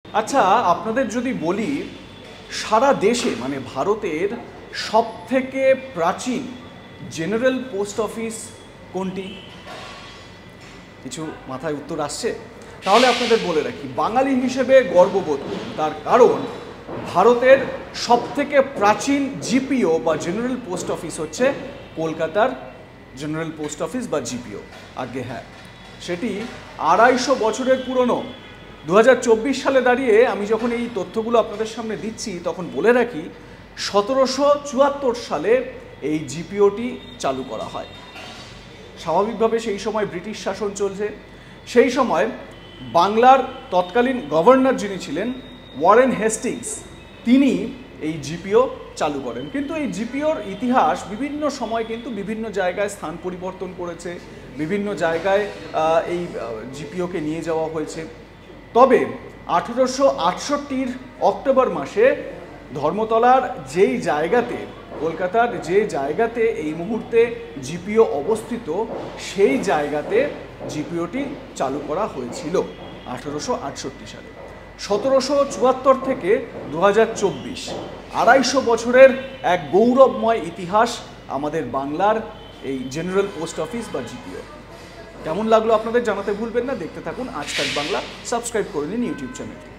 আচ্ছা, আপনাদের যদি বলি সারা দেশে মানে ভারতের সবথেকে প্রাচীন জেনারেল পোস্ট অফিস কোনটি? কিছু মাথায় উত্তর আসছে? তাহলে আপনাদের বলে রাখি, বাঙালি হিসেবে গর্ববোধ করুন, তার কারণ ভারতের সবথেকে প্রাচীন জিপিও বা জেনারেল পোস্ট অফিস হচ্ছে কলকাতার জেনারেল পোস্ট অফিস বা জিপিও। আগে হ্যাঁ, সেটি 250 বছরের পুরনো। 2024 সালে দাঁড়িয়ে আমি যখন এই তথ্যগুলো আপনাদের সামনে দিচ্ছি তখন বলে রাখি 1774 সালে এই জিপিওটি চালু করা হয়। স্বাভাবিকভাবে সেই সময় ব্রিটিশ শাসন চলছে। সেই সময় বাংলার তৎকালীন গভর্নর যিনি ছিলেন ওয়ারেন হেস্টিংস, তিনি এই জিপিও চালু করেন। কিন্তু এই জিপিওর ইতিহাস বিভিন্ন সময় কিন্তু বিভিন্ন জায়গায় স্থান পরিবর্তন করেছে, বিভিন্ন জায়গায় এই জিপিওকে নিয়ে যাওয়া হয়েছে। তবে 1868 অক্টোবর মাসে ধর্মতলার যেই জায়গাতে, কলকাতার যে জায়গাতে এই মুহূর্তে জিপিও অবস্থিত, সেই জায়গাতে জিপিওটি চালু করা হয়েছিল 1868 সালে। 1774 থেকে 2024, 250 বছরের এক গৌরবময় ইতিহাস আমাদের বাংলার এই জেনারেল পোস্ট অফিস বা জিপিও। কেমন লাগলো আপনাদের জানাতে ভুলবেন না। দেখতে থাকুন আজ তাক বাংলা, সাবস্ক্রাইব করে নিন ইউটিউব চ্যানেলটি।